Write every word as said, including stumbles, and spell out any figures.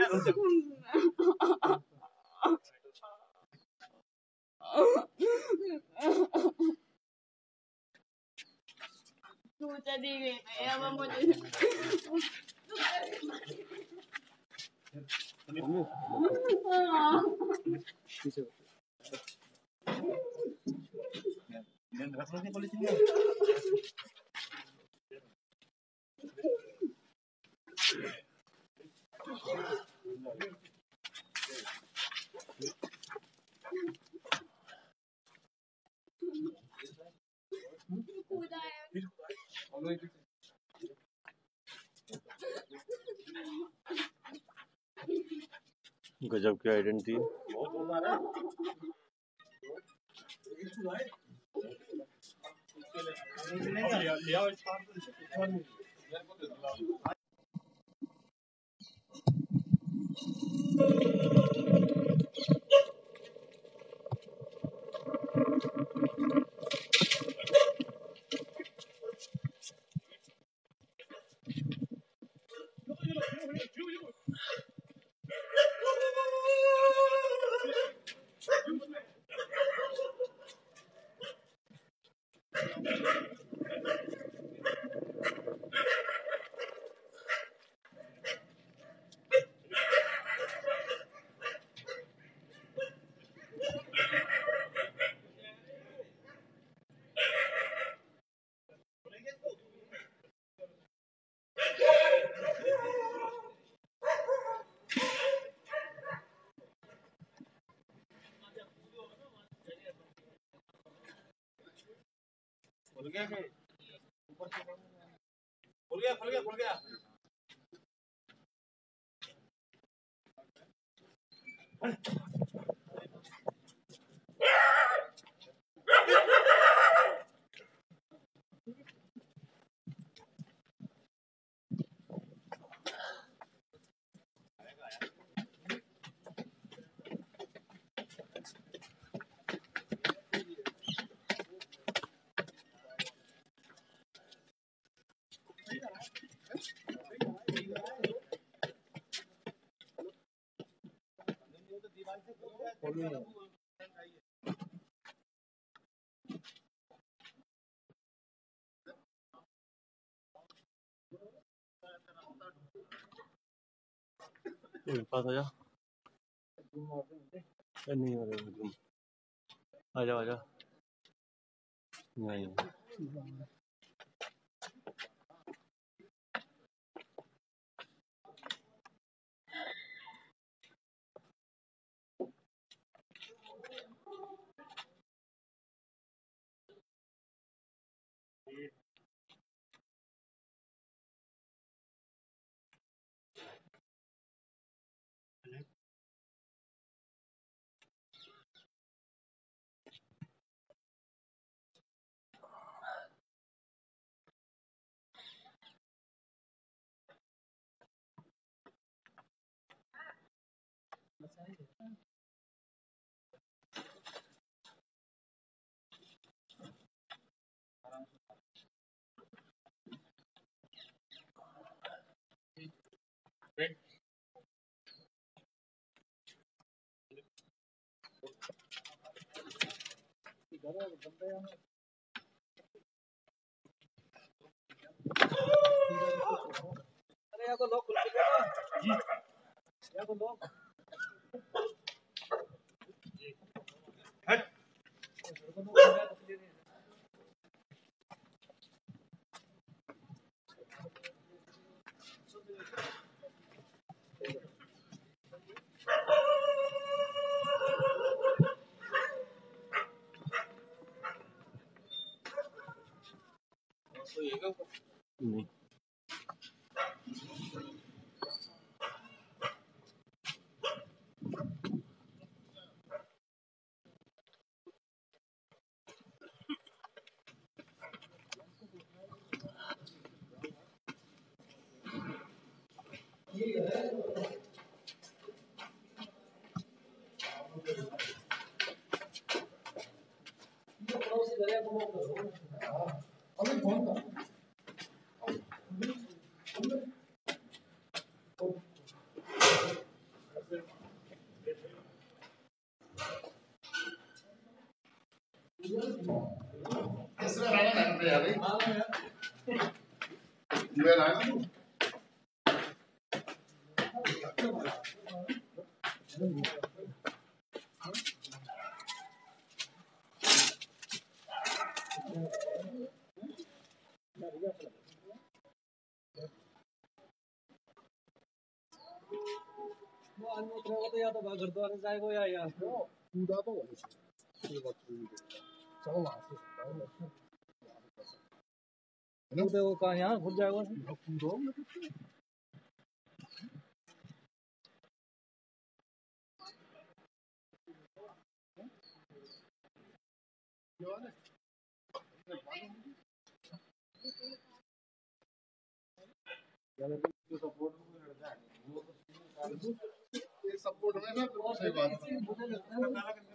तू चली गई अब मुझे गजब की आइडेंटिटी। खुल गया के ऊपर से खुल गया खुल गया खुल गया पास आ जा। नहीं हो रहा, आ जाओ आ जाओ। नहीं अरे या तो लोग खुल चुके हैं जी या तो लोग जी हट नहीं दूसरा राणा लगता है भाई मैं राणा वो अन्य तो या तो गुरुद्वारे जाएगा या यार कूदा तो है चलो वहां से कूदे वो कहाँ यहाँ घुस जाएगा कूदो सपोर्ट में ना सही बात